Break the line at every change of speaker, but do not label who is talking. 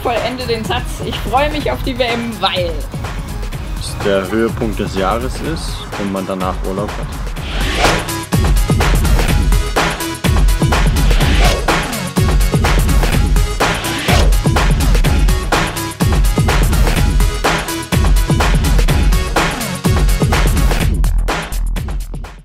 vollende den Satz. Ich freue mich auf die WM, weil
es der Höhepunkt des Jahres ist und man danach Urlaub hat.